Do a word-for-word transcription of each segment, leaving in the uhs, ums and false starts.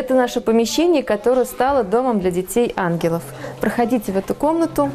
Это наше помещение, которое стало домом для детей-ангелов. Проходите в эту комнату.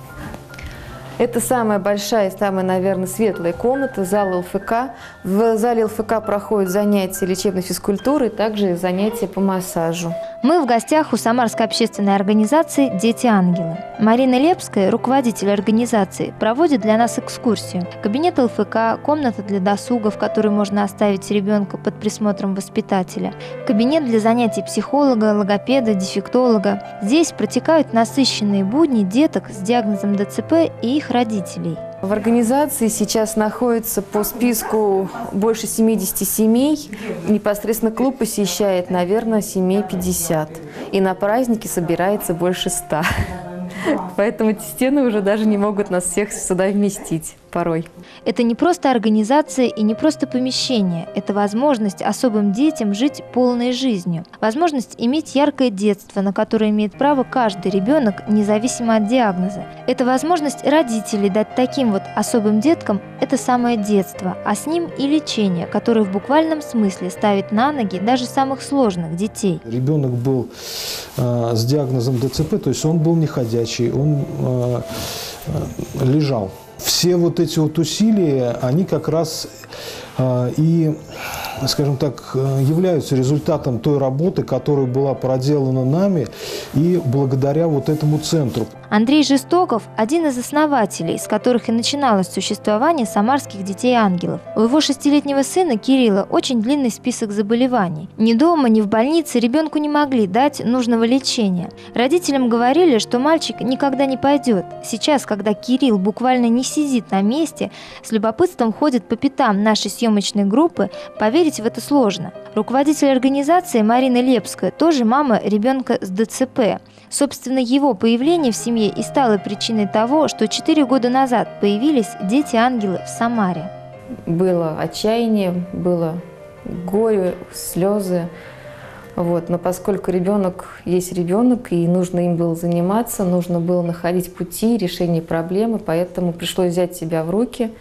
Это самая большая и самая, наверное, светлая комната, зал ЛФК. В зале ЛФК проходят занятия лечебной физкультуры, также занятия по массажу. Мы в гостях у Самарской общественной организации «Дети-ангелы». Марина Лепская, руководитель организации, проводит для нас экскурсию. Кабинет ЛФК, комната для досуга, в которой можно оставить ребенка под присмотром воспитателя, кабинет для занятий психолога, логопеда, дефектолога. Здесь протекают насыщенные будни деток с диагнозом ДЦП и их родителей. В организации сейчас находится по списку больше семидесяти семей. Непосредственно клуб посещает, наверное, семей пятьдесят. И на праздники собирается больше ста. Поэтому эти стены уже даже не могут нас всех сюда вместить порой. Это не просто организация и не просто помещение. Это возможность особым детям жить полной жизнью. Возможность иметь яркое детство, на которое имеет право каждый ребенок, независимо от диагноза. Это возможность родителей дать таким вот особым деткам это самое детство, а с ним и лечение, которое в буквальном смысле ставит на ноги даже самых сложных детей. Ребенок был э, с диагнозом ДЦП, то есть он был неходячий, он э, э, лежал. Все вот эти вот усилия, они как раз э, и, скажем так, являются результатом той работы, которая была проделана нами и благодаря вот этому центру. Андрей Жестоков – один из основателей, с которых и начиналось существование самарских детей-ангелов. У его шестилетнего сына Кирилла очень длинный список заболеваний. Ни дома, ни в больнице ребенку не могли дать нужного лечения. Родителям говорили, что мальчик никогда не пойдет. Сейчас, когда Кирилл буквально не сидит на месте, с любопытством ходит по пятам нашей съемочной группы, поверить в это сложно. Руководитель организации Марина Лепская тоже мама ребенка с ДЦП. Собственно, его появление в семье и стало причиной того, что четыре года назад появились дети-ангелы в Самаре. Было отчаяние, было горе, слезы. Вот. Но поскольку ребенок есть ребенок, и нужно им было заниматься, нужно было находить пути решения проблемы, поэтому пришлось взять себя в руки,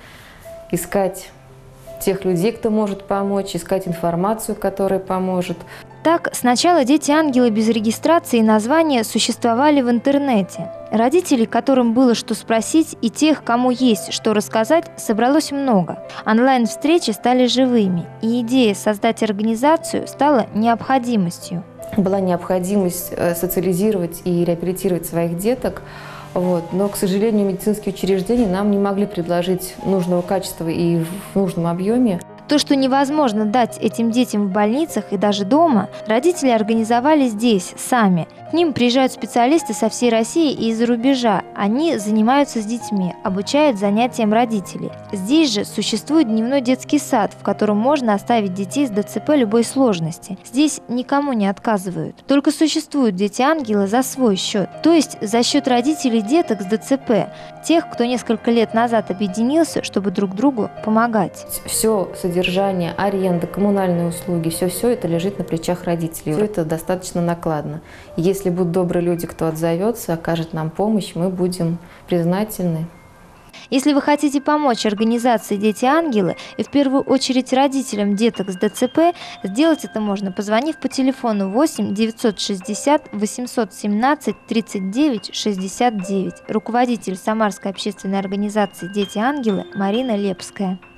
искать тех людей, кто может помочь, искать информацию, которая поможет. Так, сначала дети-ангелы без регистрации и названия существовали в интернете. Родителей, которым было что спросить, и тех, кому есть что рассказать, собралось много. Онлайн-встречи стали живыми, и идея создать организацию стала необходимостью. Была необходимость социализировать и реабилитировать своих деток. Вот. Но, к сожалению, медицинские учреждения нам не могли предложить нужного качества и в нужном объеме. То, что невозможно дать этим детям в больницах и даже дома, родители организовали здесь, сами. К ним приезжают специалисты со всей России и из-за рубежа. Они занимаются с детьми, обучают занятиям родителей. Здесь же существует дневной детский сад, в котором можно оставить детей с ДЦП любой сложности. Здесь никому не отказывают. Только существуют дети-ангелы за свой счет, то есть за счет родителей деток с ДЦП, тех, кто несколько лет назад объединился, чтобы друг другу помогать. Все содержание, аренда, коммунальные услуги, все-все это лежит на плечах родителей. Все это достаточно накладно. Если будут добрые люди, кто отзовется, окажет нам помощь, мы будем признательны. Если вы хотите помочь организации «Дети-ангелы» и в первую очередь родителям деток с ДЦП, сделать это можно, позвонив по телефону восемь девятьсот шестьдесят восемьсот семнадцать тридцать девять шестьдесят девять. Руководитель Самарской общественной организации «Дети-ангелы» Марина Лепская.